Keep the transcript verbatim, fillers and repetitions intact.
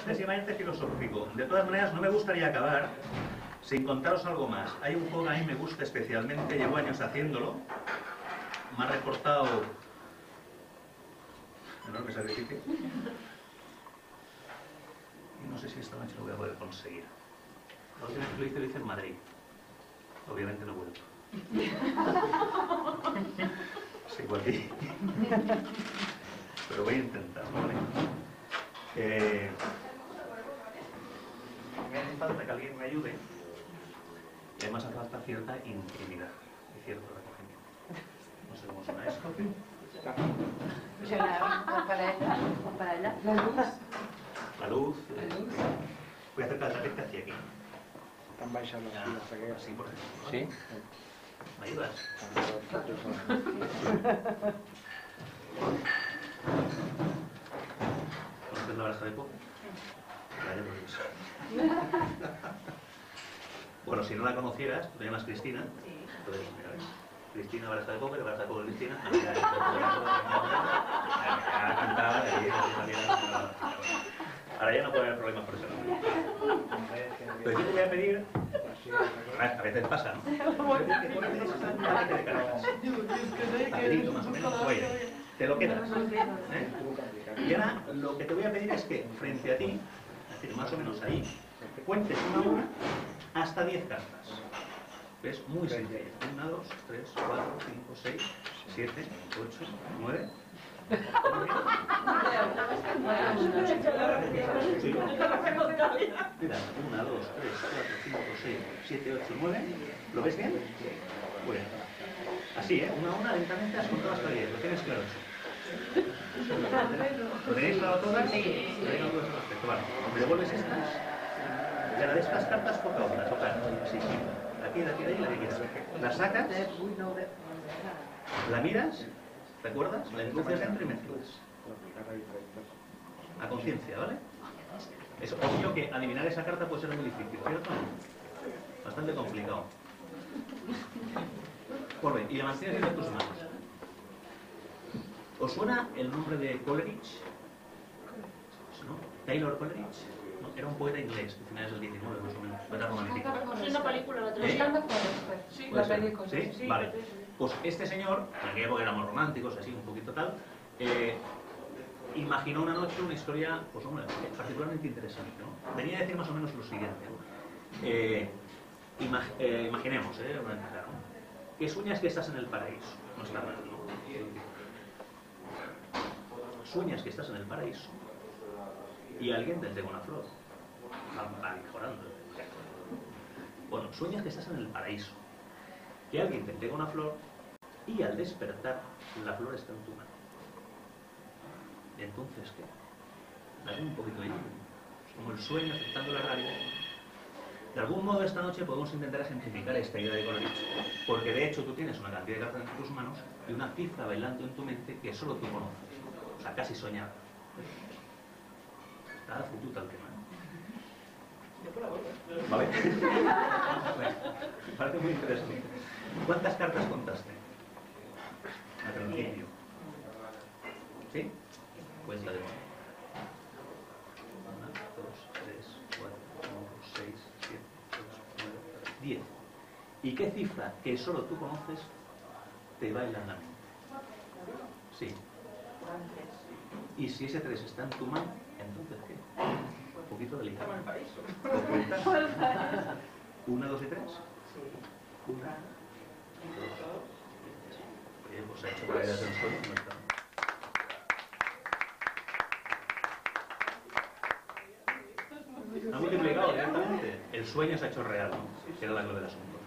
excesivamente filosófico. De todas maneras, no me gustaría acabar sin contaros algo más. Hay un juego que a mí me gusta especialmente, llevo años haciéndolo. Me ha reportado enorme sacrificio. Y no sé si esta noche lo voy a poder conseguir. La última vez que lo hice, lo hice en Madrid. Obviamente no he vuelto. Sigo aquí. Pero voy a intentarlo, ¿vale? Eh, me hace falta que alguien me ayude. Y además hace falta cierta intimidad y cierto recogimiento. No sé cómo suena esto. Para ella, para ella. La luz. La luz. Eh, voy a acercar el tapete hacia aquí. Tan baixas las filas aquí. Así, por ejemplo. ¿Sí? ¿Me ayudas? ¿Conoces la baraja de póker? Vaya por eso. Bueno, si no la conocieras, tú te llamas Cristina. Entonces, mira, ¿ves? Cristina, baraja de póker, baraja de póker, Cristina. Ha cantado, ahora ya no puede haber problemas por eso. Pues yo te voy a pedir, a veces pasa, ¿no? Papelito, más o menos, oye, te lo quedas. ¿eh? Y ahora lo que te voy a pedir es que frente a ti, es decir, más o menos ahí, cuentes una a una hasta diez cartas. ¿Ves? Muy sencillo. Una, dos, tres, cuatro, cinco, seis, siete, ocho, nueve. Mira, una, dos, tres, cuatro, cinco, seis, siete, ocho, nueve. ¿Lo ves bien? Bueno, así, ¿eh? Una a una, lentamente has contado hasta diez. ¿Lo tienes claro? ¿Lo tenéis claro todas? Sí. Perfecto, vale. Me devuelves estas. Y ahora de estas cartas toca otra, tocar. Así, aquí, de aquí, de ahí, la que quieras. La sacas, la miras, ¿recuerdas? La introduces dentro y mezclas. A conciencia, ¿vale? Es obvio que adivinar esa carta puede ser muy difícil, ¿cierto? Bastante complicado. Por bien, y la mantienes entre tus manos. ¿Os suena el nombre de Coleridge? ¿No? Taylor Coleridge. ¿No? Era un poeta inglés de finales del diecinueve, más o menos. Poeta romántico. Es una película, la ¿Eh? Sí, la película. ¿Sí? Sí, vale. Pues este señor, en aquella época éramos románticos, así, un poquito tal, eh, imaginó una noche una historia, pues hombre, particularmente interesante, ¿no? Venía a decir más o menos lo siguiente, ¿no? Eh, imag eh, imaginemos, ¿eh? Claro, que sueñas que estás en el paraíso. No está mal, ¿no? Sueñas que estás en el paraíso y alguien te entrega una flor. Va mejorando. Bueno, sueñas que estás en el paraíso, que alguien te entrega una flor y al despertar la flor está en tu mano. Entonces, ¿qué? Dale un poquito de luz, como el sueño aceptando la realidad. De algún modo esta noche podemos intentar ejemplificar esta idea de Coleridge, porque de hecho tú tienes una cantidad de cartas en tus manos y una cifra bailando en tu mente que solo tú conoces, o sea, casi soñada. Está fututa el tema, ¿no? ¿Vale? Me parece muy interesante. ¿Cuántas cartas contaste al principio? ¿Sí? Cuenta de nuevo. Una, dos, tres, cuatro, cinco, seis, siete, ocho, nueve, diez. ¿Y qué cifra que solo tú conoces te baila en la mente? Sí. Y si ese tres está en tu mano, entonces ¿qué? Un poquito delicado. ¿Una, dos y tres? Una, dos, tres. Oye, pues ha hecho caídas del suelo, no está. Ha multiplicado directamente. El sueño se ha hecho real, ¿no? Que era la clave del asunto.